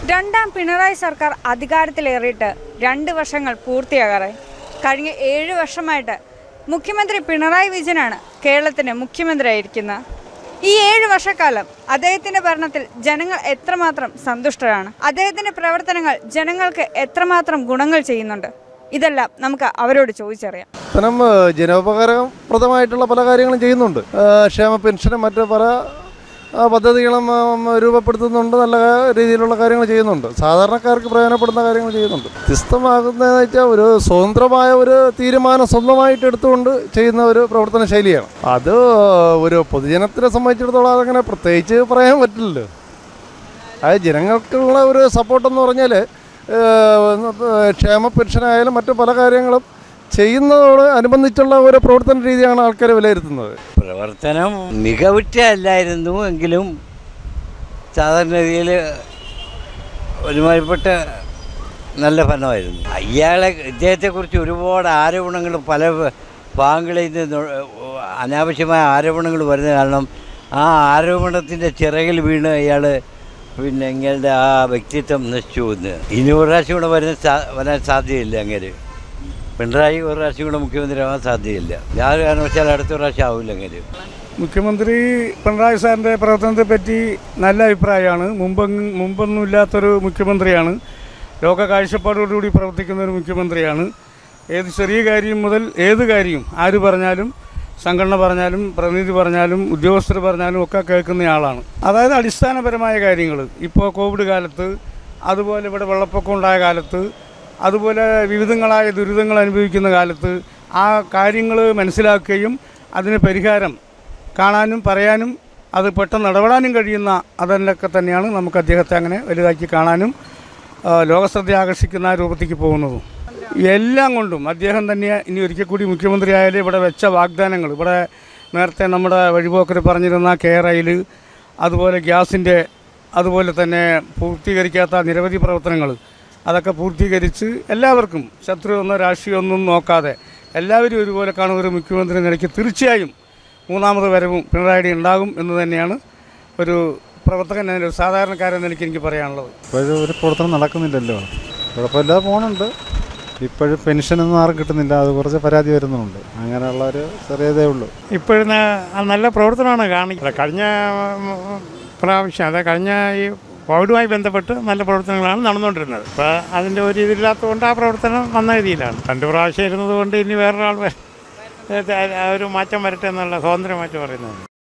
രണ്ടാം പിണറായി സർക്കാർ അധികാരത്തിലേറിയിട്ട് 2 വർഷങ്ങൾ പൂർത്തിയാകാറായി. കഴിഞ്ഞ 7 വർഷമായിട്ട് മുഖ്യമന്ത്രി പിണറായി വിജയനാണ് കേരളത്തിന് മുഖ്യമന്ത്രിയായിരിക്കുന്നത്. ഈ 7 വർഷക്കാലം അദ്ദേഹത്തിൻ്റെ ഭരണത്തിൽ ജനങ്ങൾ എത്രമാത്രം സന്തുഷ്ടരാണ്, അദ്ദേഹത്തിൻ്റെ പ്രവർത്തനങ്ങൾ ജനങ്ങൾക്ക് എത്രമാത്രം ഗുണങ്ങൾ ചെയ്യുന്നുണ്ട്, ഇതെല്ലാം നമുക്ക് അവരോട് ചോദിച്ചറിയാം. ജനോപകാരപ്രദമായിട്ടുള്ള പല കാര്യങ്ങളും ചെയ്യുന്നുണ്ട്. ക്ഷേമ പെൻഷനും മറ്റ് പല പദ്ധതികളും രൂപപ്പെടുത്തുന്നുണ്ട്. നല്ല രീതിയിലുള്ള കാര്യങ്ങൾ ചെയ്യുന്നുണ്ട്. സാധാരണക്കാർക്ക് പ്രയോജനപ്പെടുന്ന കാര്യങ്ങൾ ചെയ്യുന്നുണ്ട്. വ്യത്യസ്തമാകുന്നതെന്ന് വെച്ചാൽ ഒരു സ്വതന്ത്രമായ ഒരു തീരുമാനം സ്വന്തമായിട്ട് എടുത്തുകൊണ്ട് ചെയ്യുന്ന ഒരു പ്രവർത്തന ശൈലിയാണ്. അത് ഒരു പൊതുജനത്തിനെ സംബന്ധിച്ചിടത്തോളം അതങ്ങനെ പ്രത്യേകിച്ച് പറയാൻ പറ്റില്ലല്ലോ. അത് ജനങ്ങൾക്കുള്ള ഒരു സപ്പോർട്ടെന്ന് പറഞ്ഞാൽ ക്ഷേമ പെൻഷനായാലും മറ്റു പല കാര്യങ്ങളും ചെയ്യുന്നതോട് അനുബന്ധിച്ചുള്ള ഒരു പ്രവർത്തന രീതിയാണ് ആൾക്കാർ വിലയിരുത്തുന്നത്. പ്രവർത്തനം മികവുറ്റല്ലായിരുന്നു എങ്കിലും സാധാരണ രീതിയിൽ ഒരുമാതിരിപ്പെട്ട നല്ല ഫലമായിരുന്നു. ഇദ്ദേഹത്തെക്കുറിച്ച് ഒരുപാട് ആരോപണങ്ങൾ പല ഭാഗങ്ങളിൽ നിന്ന് അനാവശ്യമായ ആരോപണങ്ങൾ വരുന്ന കാരണം ആ ആരോപണത്തിൻ്റെ ചിറകിൽ വീണ് അയാൾ ഇങ്ങളുടെ ആ വ്യക്തിത്വം നശിച്ചു പോകുന്നത്. ഇനി ഒരു പ്രാവശ്യം കൂടെ വരാൻ സാധ്യതയില്ല. അങ്ങനെ പിണറായി ഒരു പ്രാവശ്യം കൂടെ മുഖ്യമന്ത്രിയാവാൻ സാധ്യതയില്ല. യാതൊരു കാരണവശാലും അടുത്ത പ്രാവശ്യം ആവില്ല. അങ്ങനെ മുഖ്യമന്ത്രി പിണറായി സാറിൻ്റെ പ്രവർത്തനത്തെ പറ്റി നല്ല അഭിപ്രായമാണ്. മുമ്പൊന്നും ഇല്ലാത്തൊരു മുഖ്യമന്ത്രിയാണ്. ലോക കാഴ്ചപ്പാടോടുകൂടി പ്രവർത്തിക്കുന്ന ഒരു മുഖ്യമന്ത്രിയാണ്. ഏത് ചെറിയ കാര്യം മുതൽ ഏത് കാര്യം ആര് പറഞ്ഞാലും, സംഘടന പറഞ്ഞാലും, പ്രതിനിധി പറഞ്ഞാലും, ഉദ്യോഗസ്ഥർ പറഞ്ഞാലും ഒക്കെ കേൾക്കുന്നയാളാണ്. അതായത് അടിസ്ഥാനപരമായ കാര്യങ്ങൾ ഇപ്പോൾ കോവിഡ് കാലത്ത്, അതുപോലെ ഇവിടെ വെള്ളപ്പൊക്കം ഉണ്ടായ കാലത്ത്, അതുപോലെ വിവിധങ്ങളായ ദുരിതങ്ങൾ അനുഭവിക്കുന്ന കാലത്ത് ആ കാര്യങ്ങൾ മനസ്സിലാക്കുകയും അതിന് പരിഹാരം കാണാനും പറയാനും അത് പെട്ടെന്ന് ഇടപെടാനും കഴിയുന്ന അതിലൊക്കെ തന്നെയാണ് നമുക്ക് അദ്ദേഹത്തെ അങ്ങനെ വലുതാക്കി കാണാനും ലോകശ്രദ്ധ ആകർഷിക്കുന്ന രൂപത്തേക്ക് പോകുന്നതും. എല്ലാം കൊണ്ടും അദ്ദേഹം തന്നെ ഇനി ഒരിക്കൽ കൂടി മുഖ്യമന്ത്രി ആയാലും ഇവിടെ വെച്ച വാഗ്ദാനങ്ങൾ, ഇവിടെ നേരത്തെ നമ്മുടെ വഴിപോക്കർ പറഞ്ഞിരുന്ന കെയറയിൽ, അതുപോലെ ഗ്യാസിൻ്റെ, അതുപോലെ തന്നെ പൂർത്തീകരിക്കാത്ത നിരവധി പ്രവർത്തനങ്ങൾ അതൊക്കെ പൂർത്തീകരിച്ച് എല്ലാവർക്കും ശത്രുവെന്നോ രാഷ്ട്രീയമൊന്നും നോക്കാതെ എല്ലാവരും ഒരുപോലെ കാണുന്ന ഒരു മുഖ്യമന്ത്രി നിലയ്ക്ക് തീർച്ചയായും മൂന്നാമത് വരവും പിണറായി ഉണ്ടാകും എന്ന് തന്നെയാണ് ഒരു പ്രവർത്തകൻ, ഒരു സാധാരണക്കാരൻ നിലയ്ക്ക് എനിക്ക് പറയാനുള്ളത്. ഇപ്പോഴും ഒരു പ്രവർത്തനം നടക്കുന്നില്ലല്ലോ. കുഴപ്പമില്ലാതെ പോകുന്നുണ്ട്. ഇപ്പോഴും പെൻഷനൊന്നും ആരും കിട്ടുന്നില്ല. അത് കുറച്ച് പരാതി വരുന്നുണ്ട്. അങ്ങനെയുള്ള ഒരു ചെറിയതേ ഉള്ളൂ. ഇപ്പോഴും നല്ല പ്രവർത്തനമാണ് കാണിക്കുന്നത്. കഴിഞ്ഞ പ്രാവശ്യം, അതായത് കഴിഞ്ഞ ഈ കോവിഡുമായി ബന്ധപ്പെട്ട് നല്ല പ്രവർത്തനങ്ങളാണ് നടന്നുകൊണ്ടിരുന്നത്. അപ്പോൾ അതിൻ്റെ ഒരു ഇതില്ലാത്തതുകൊണ്ട് ആ പ്രവർത്തനം നന്ന രീതിയിലാണ്. 2 പ്രാവശ്യം ഇരുന്നത് കൊണ്ട് ഇനി വേറൊരാൾ ഒരു മാറ്റം വരട്ടെ എന്നുള്ള സ്വാതന്ത്ര്യമായിട്ട് പറയുന്നത്.